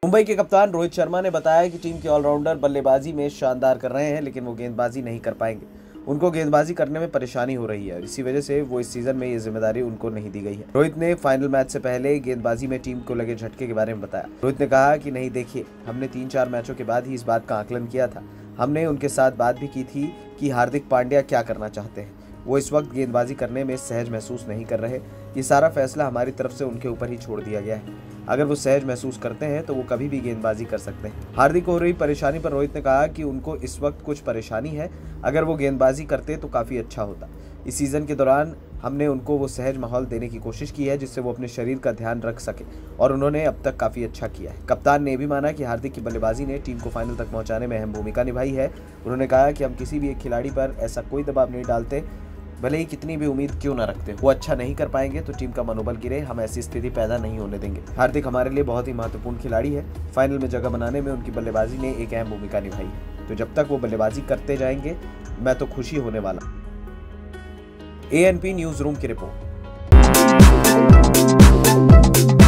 मुंबई के कप्तान रोहित शर्मा ने बताया कि टीम के ऑलराउंडर बल्लेबाजी में शानदार कर रहे हैं, लेकिन वो गेंदबाजी नहीं कर पाएंगे। उनको गेंदबाजी करने में परेशानी हो रही है, इसी वजह से वो इस सीजन में ये जिम्मेदारी उनको नहीं दी गई है। रोहित ने फाइनल मैच से पहले गेंदबाजी में टीम को लगे झटके के बारे में बताया। रोहित ने कहा कि नहीं देखिए, हमने 3-4 मैचों के बाद ही इस बात का आकलन किया था। हमने उनके साथ बात भी की थी कि हार्दिक पांड्या क्या करना चाहते हैं। वो इस वक्त गेंदबाजी करने में सहज महसूस नहीं कर रहे। ये सारा फैसला हमारी तरफ से उनके ऊपर ही छोड़ दिया गया है। अगर वो सहज महसूस करते हैं तो वो कभी भी गेंदबाजी कर सकते हैं। हार्दिक को हो रही परेशानी पर रोहित ने कहा कि उनको इस वक्त कुछ परेशानी है, अगर वो गेंदबाजी करते तो काफ़ी अच्छा होता। इस सीज़न के दौरान हमने उनको वो सहज माहौल देने की कोशिश की है जिससे वो अपने शरीर का ध्यान रख सके, और उन्होंने अब तक काफ़ी अच्छा किया है। कप्तान ने भी माना कि हार्दिक की बल्लेबाजी ने टीम को फाइनल तक पहुंचाने में अहम भूमिका निभाई है। उन्होंने कहा कि हम किसी भी एक खिलाड़ी पर ऐसा कोई दबाव नहीं डालते, भले ही कितनी भी उम्मीद क्यों ना रखते। वो अच्छा नहीं कर पाएंगे तो टीम का मनोबल गिरे, हम ऐसी स्थिति पैदा नहीं होने देंगे। हार्दिक हमारे लिए बहुत ही महत्वपूर्ण खिलाड़ी है। फाइनल में जगह बनाने में उनकी बल्लेबाजी ने एक अहम भूमिका निभाई है, तो जब तक वो बल्लेबाजी करते जाएंगे मैं तो खुशी होने वाला। ANP न्यूज़ रूम की रिपोर्ट।